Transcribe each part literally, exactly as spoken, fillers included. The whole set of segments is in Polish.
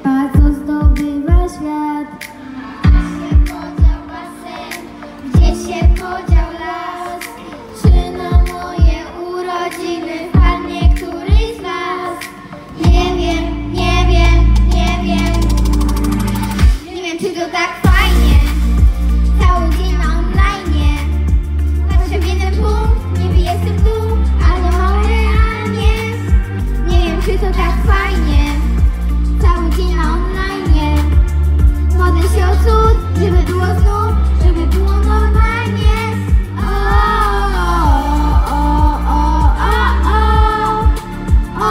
A co zdobywa świat? Gdzie się podział basen? Gdzie się podział las? Czy na moje urodziny wpadnie któryś z was? Nie wiem, nie wiem, nie wiem. Nie wiem, czy to tak fajnie. Cały dzień na online. Patrzę w jeden punkt, niby jestem tu, ale mało realnie. Nie wiem, czy to tak fajnie. Cały dzień na online. Modlę się o cud, żeby było znów, żeby było normalnie. O, o, o, o, o,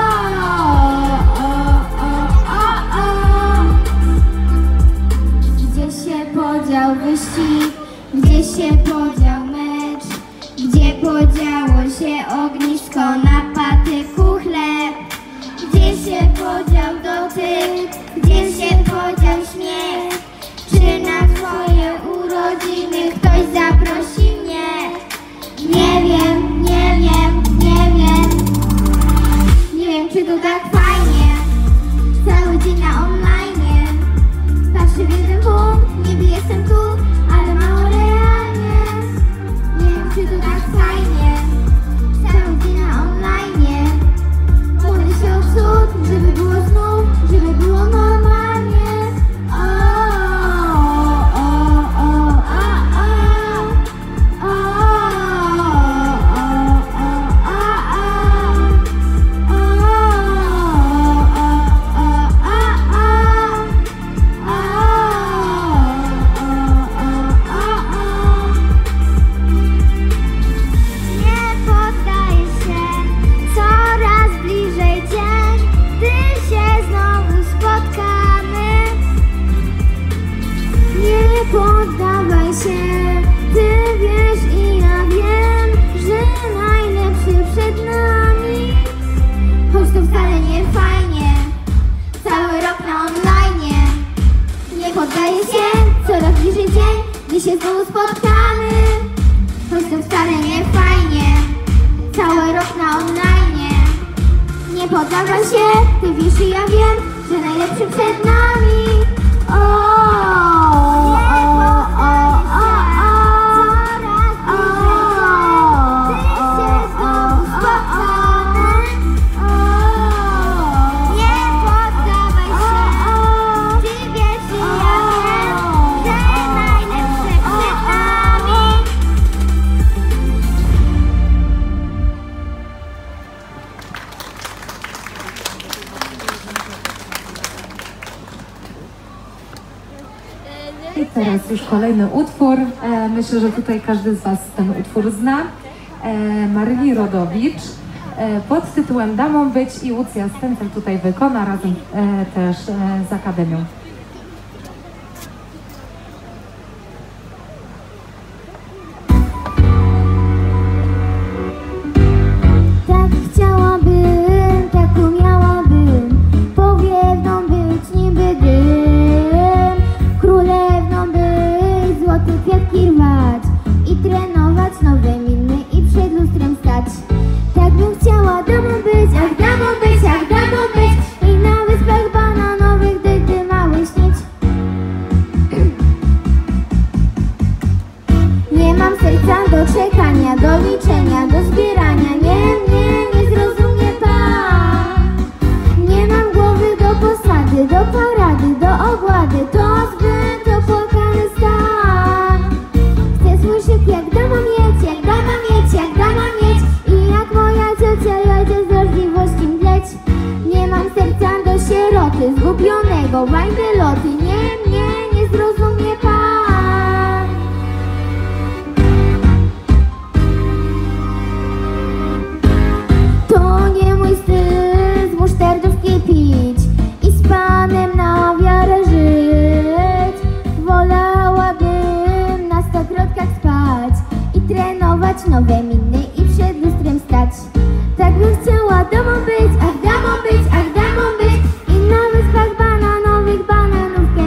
o, o, o. Gdzie się podział wyścig? Gdzie się podział mecz? Gdzie podziało się ognisko na patyku chleb? Gdzie się podział dotyk? Gdzie się podział śmiech? Czy na twoje urodziny ktoś zaprosi mnie? Nie wiem, nie wiem, nie wiem. Nie wiem, czy to tak fajnie. Cały dzień na online. Patrzę w jeden punkt, niby jestem tu, ale mało realnie. Nie wiem, czy to tak fajnie. Cały dzień na online. Modlę się o cud, żeby było znów, żeby było normalnie. O, o, o, o, o, o, o, nie poddaję się, coraz bliżej dzień, gdy się znowu spotkamy. Nie poddawaj się, ty wiesz i ja wiem, że najlepszy przed nami. Choć to wcale nie fajnie, cały rok na online. Nie poddaję się, coraz bliżej dzień, gdy się znowu spotkamy. Choć to wcale nie fajnie, cały rok na online. Nie poddawaj się, ty wiesz i ja wiem, że najlepszy przed nami. O, o, o, o, o, o. I teraz już kolejny utwór. E, myślę, że tutaj każdy z was ten utwór zna. E, Maryli Rodowicz e, pod tytułem Damą być i Łucja Stencel tutaj wykona razem e, też e, z Akademią. Tak chciałabym, tak umiałabym, powiewną być niby dym, królewną być, złote kwiatki rwać i trenować nowe miny i przed lustrem stać. Tak bym chciała damą być, ach damą być, ach damą być i na wyspach bananowych dydy małe śnić. Nie mam serca do czekania, do liczenia, do zbierania. Nie, nie, nie zrozumie pan. Nie mam głowy do posady, do parady, do ogłady. To zbyt opłakany stan. Chcę słyszeć jak dama mieć, jak dama mieć, jak dama mieć i jak moja ciocia jedzie z możliwości mdleć. Nie mam serca do sieroty, zgubionego wajdeloty. Nie, nie, nie zrozumie pan. To nie mój styl z musztardówki pić i z panem na wiarę żyć. Wolałabym na stokrotkach spać i trenować nowe miny i przed lustrem stać. Tak bym chciała damą być, ach damą być, ach damą być i na wyspach bananowych bananówkę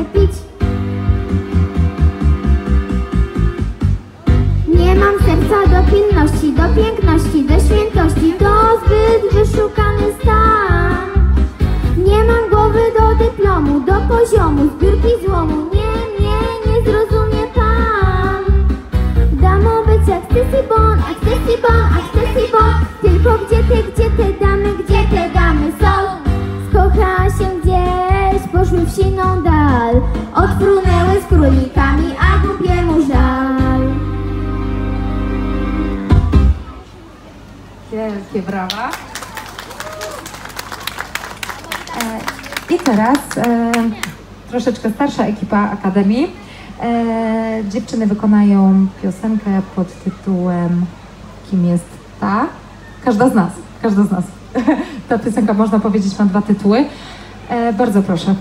I teraz e, troszeczkę starsza ekipa Akademii. E, dziewczyny wykonają piosenkę pod tytułem Kim jest ta? Każda z nas, każda z nas. Ta piosenka, można powiedzieć, ma dwa tytuły. E, bardzo proszę.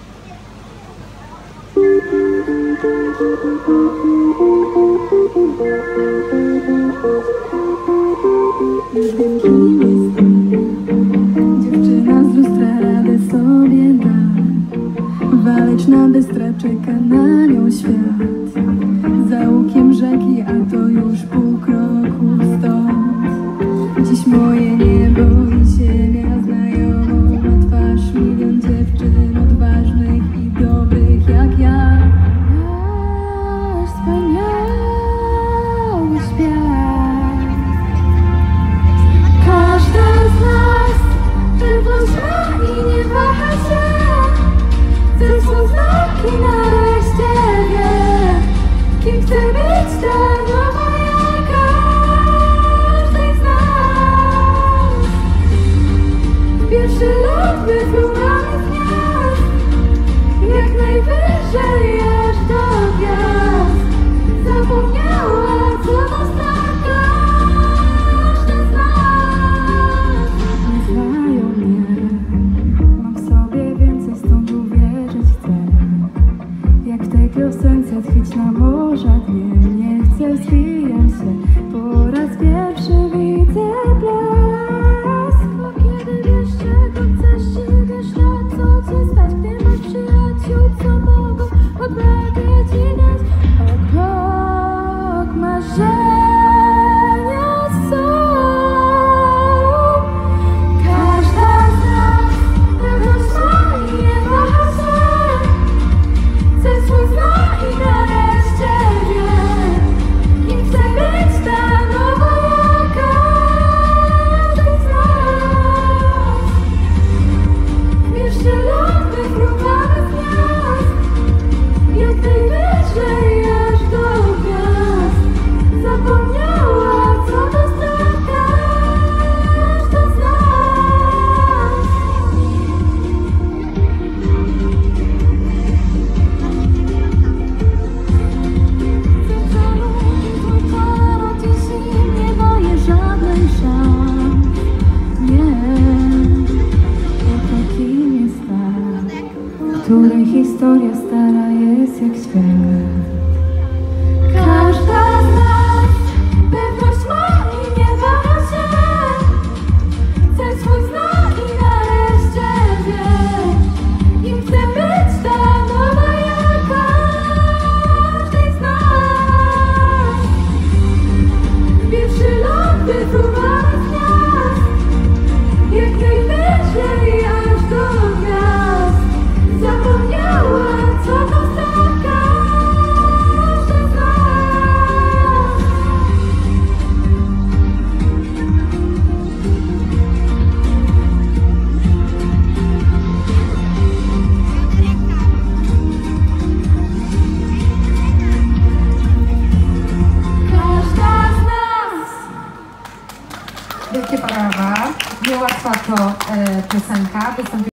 Już wiem, kim jestem. Dziewczyna z lustra radę sobie da. Waleczna, bystra, czeka na nią świat. Za łukiem rzeki, a to już pół kroku stąd. Dziś moje niebo i ziemia znajomą ma twarz milion dziewczyn odważnych i dobrych jak ja. Nasz wspaniały świat. Każda z nas pewność ma i nie waha się. Ze swą znaki nareszcie wie, kim chce być ta nowa jak każdej z nas. Pierwszy lot wyfruwany z gniazd, jak najwyżej aż do gwiazd. Zapomniała, co to strach każda z nas. Nie znają mnie, mam w sobie więcej, stąd uwierzyć chcę. Jak w tej piosence tchić na morza dnie. Nie chcę, zwijam się, po raz pierwszy widzę blask. Bo kiedy wiesz, czego chcesz, czy wiesz, na co cię stać, gdy masz przyjaciół, co mogą odwagę ci dać. O krok marzenia są. Każda z nas pewność ma i nie waha się. Ze swój zna i nareszcie wie, kim chce być ta nowa jak każdy z nas. Pierwszy lot wyfruwany z gniazd, jak najwyżej aż do gwiazd. Zapomniała, co to strach każda z nas. Dziś im nie daje żadnej szans. Nie, oto kim jest ta, której historia stara jest jak świat. Każda z nas pewność ma i nie waha się. Chce swój znak i nareszcie wie, kim chce być ta nowa jak każdej z nas. Pierwszy lot wyfruwany z gniazd, jak najwyżej aż do gwiazd. Zapomniała, co to strach każdy z nas. Każda z nas. Wielkie brawa. Niełatwa to e, piosenka. Wystąpi